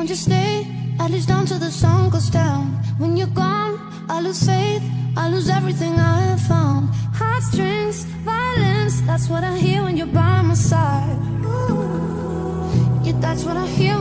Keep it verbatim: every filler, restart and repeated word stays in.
Won't you stay, at least until the sun goes down? When you're gone, I lose faith, I lose everything I have found. Heartstrings, violence, that's what I hear when you're by my side. Yeah, that's what I hear